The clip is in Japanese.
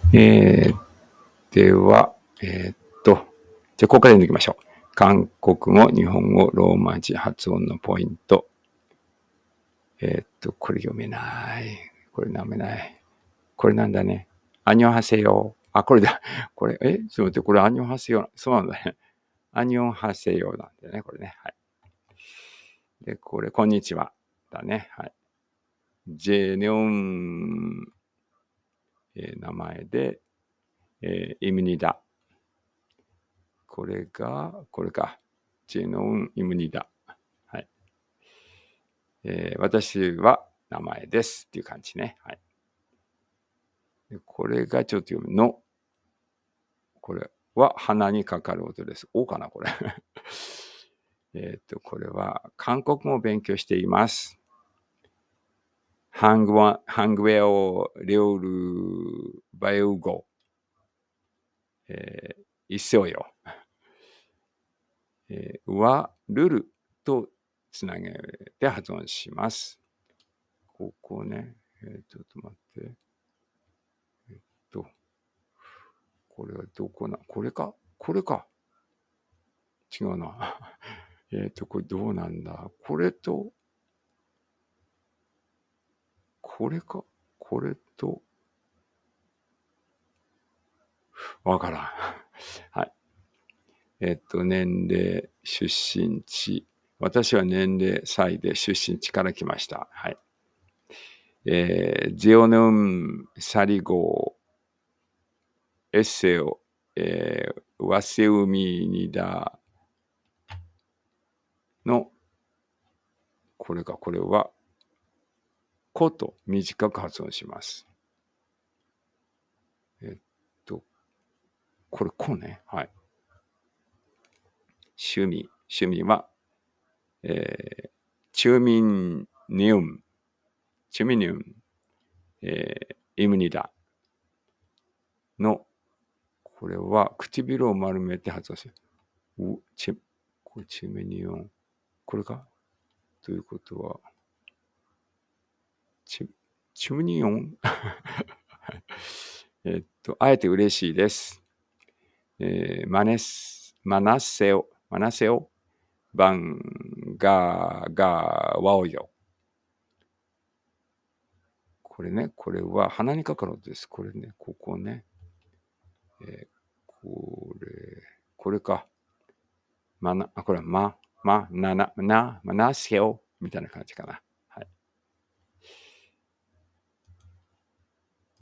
では、じゃあ、ここから読んでいきましょう。韓国語、日本語、ローマ字発音のポイント。これ読めない。これ読めない。これなんだね。アニョンハセヨ。あ、これだ。これ、ちょっと待って、これアニョンハセヨ。そうなんだね。アニョンハセヨなんだね、これね。はい。で、これ、こんにちは。だね。はい。ジェニョン、名前で、イムニダ。これか。ジェノンイムニダ。はい。私は名前ですっていう感じね。はい。でこれがちょっと読むの。これは鼻にかかる音です。おかな、これ。これは韓国語を勉強しています。한국어 배우를 배우고 있어요. はルルとつなげて発音します。ここね、ちょっと待って。これはどこな、これか違うな。これどうなんだ、これと、これかこれと、わからん。はい。年齢、出身地。私は年齢、歳で出身地から来ました。はい。제오는 살이고 에세오 와세우미니다のこれはこと短く発音します。これこね。はい。趣味は、チュミニウム、イムニダの、これは唇を丸めて発音する。これチュミニウム。これかということは、チュミニウムあえて嬉しいです。マナセオ、バンガワオヨ。これね、これは鼻にかかる音です。これね、ここね。これか。これはマナセオみたいな感じかな。